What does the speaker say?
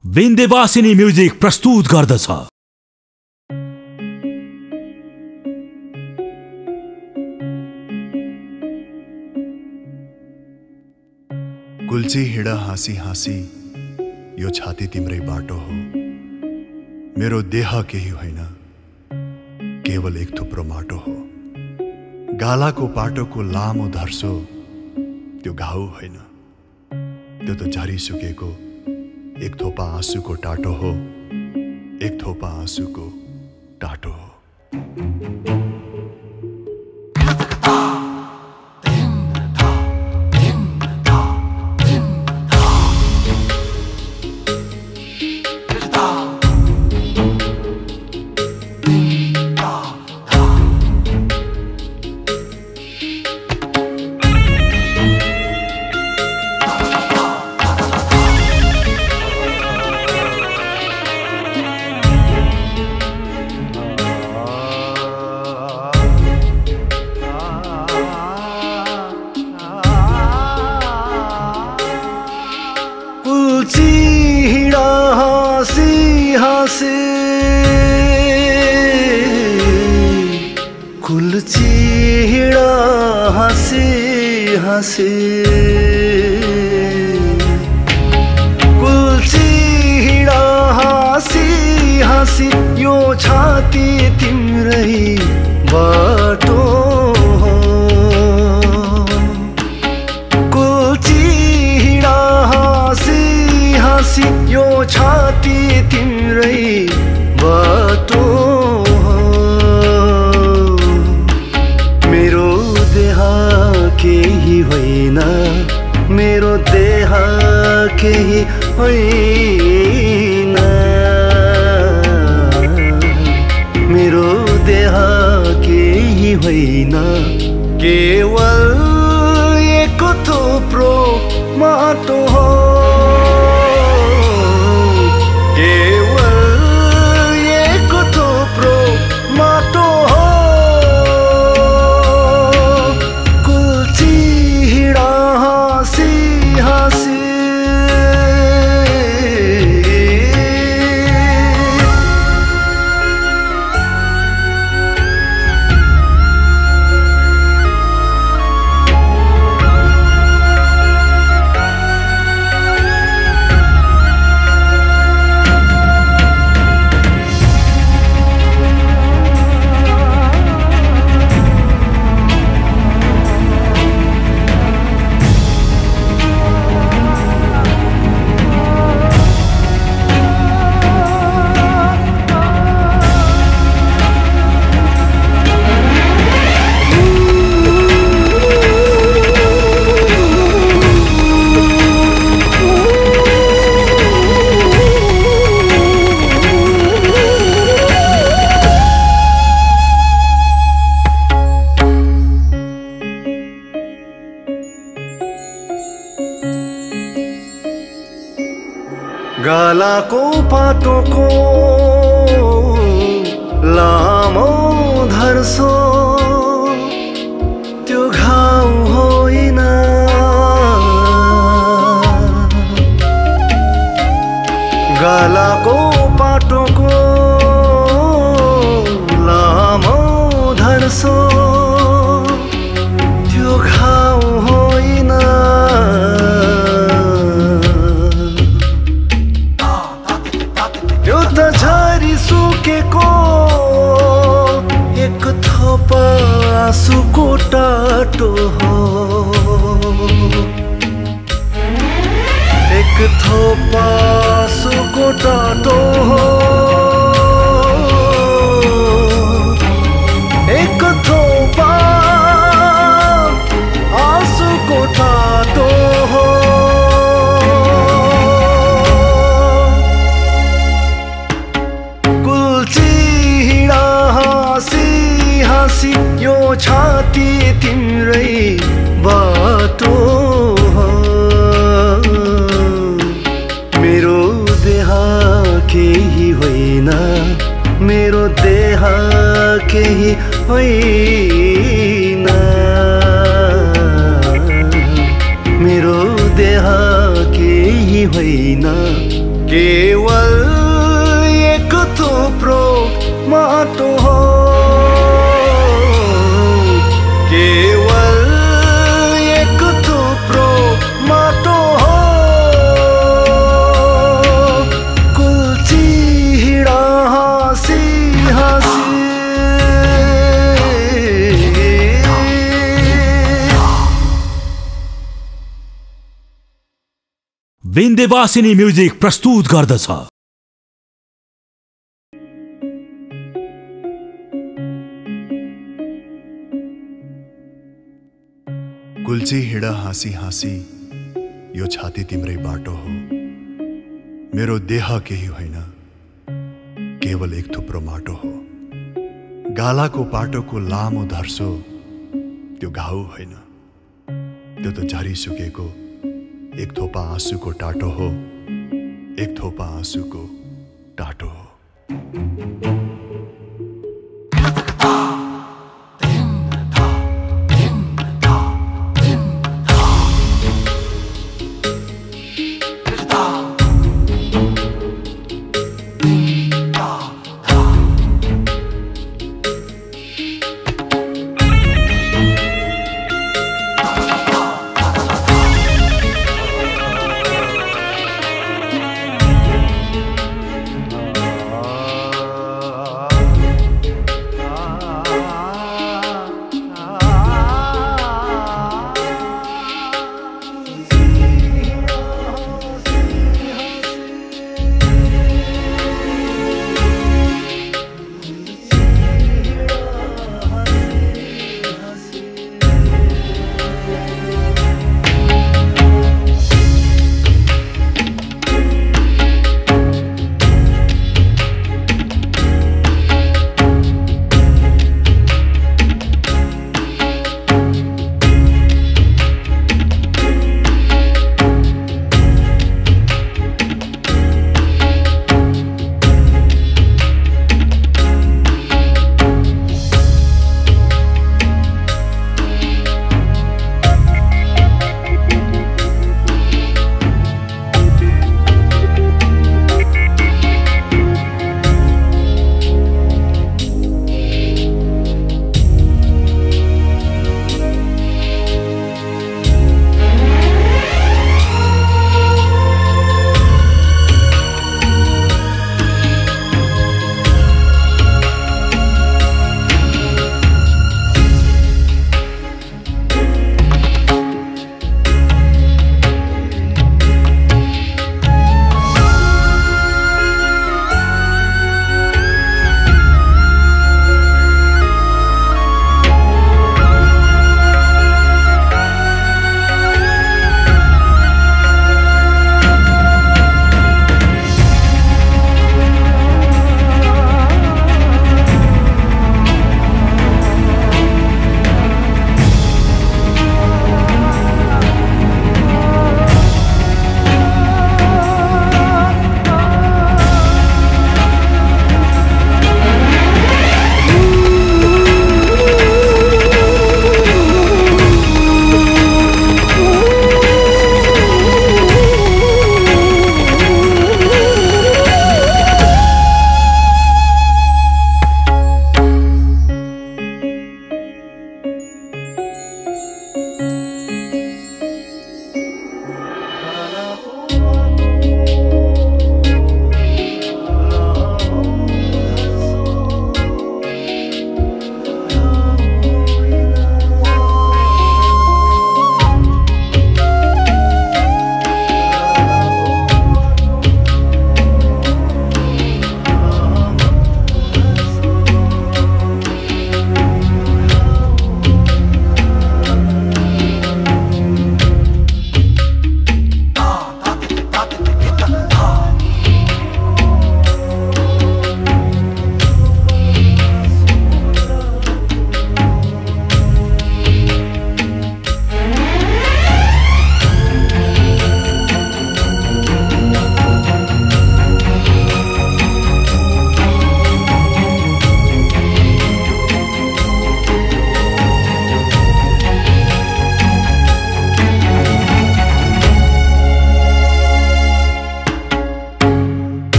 Vindhyavasini music प्रस्तुत गर्दछ। गुल्ची हिँड हाँसी हाँसी, यो छाती तिम्रै बाटो हो। मेरो देह केही होइन, केवल एक थुप्रो माटो हो। गालाको पाटोको लामो धर्सो, त्यो घाउ होइन, त्यो त झरिसुकेको एक थोपा आँसुको टाटो हो। एक थोपा आँसुको टाटो हो। कुल्ची हिँडा हाँसी हाँसी, कुल्ची हिँडा हाँसी हाँसी, यो छाती तिम्रै बाटो हो। कुल्ची हिँडा हाँसी हाँसी, यो छाती तिम्रै बाटो हो। मेरो देह केही होइन, मेरो देह केही होइन, मेरो देह केही होइन, केवल एक थुप्रो माटो हो। गालाको पाटोको लामो धर्सो, त्यो घाउ होइन, गालाको पाटोको लामो धर्सो, त्यो घाउ होइन, झरिसुकेको एक थोपा आँसुको टाटो हो। एक थोपा आँसुको टाटो हो। एक थोपा आँसुको टाटो हो। यो छाती तिम्रै बाटो हो। मेरो देह केही होइन, मेरो देह केही होइन, मेरो देह केही होइन, केवल एक थुप्रो माटो हो, केवल एक थुप्रो माटो हो। कुल्ची हिँडा हाँसी हाँसी, विन्ध्यवासिनी म्युजिक प्रस्तुत गर्दछ। कुल्ची हिँड हाँसी हाँसी, यो छाती तिम्रै बाटो हो। मेरो देह केही होइन, केवल एक थुप्रो माटो हो। गालाको पाटोको लामो धर्सो त्यो घाउ होइन, त्यो त झरिसुकेको एक थोपा आँसुको टाटो हो, एक थोपा आँसुको टाटो हो।